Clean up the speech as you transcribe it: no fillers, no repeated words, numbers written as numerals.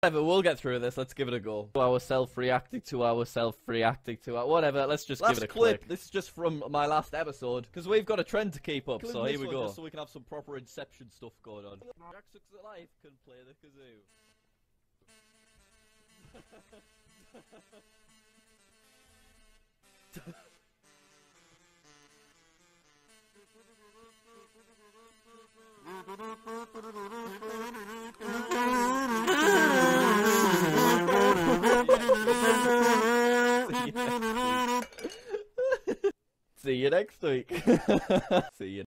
Whatever, we'll get through this. Let's give it a go. Reacting to ourself reacting to our whatever. Let's just give it a clip. This is just from my last episode because we've got a trend to keep up. So here we go. Just so we can have some proper Inception stuff going on. JackSucksAtLife can play the kazoo. See you next week. See you.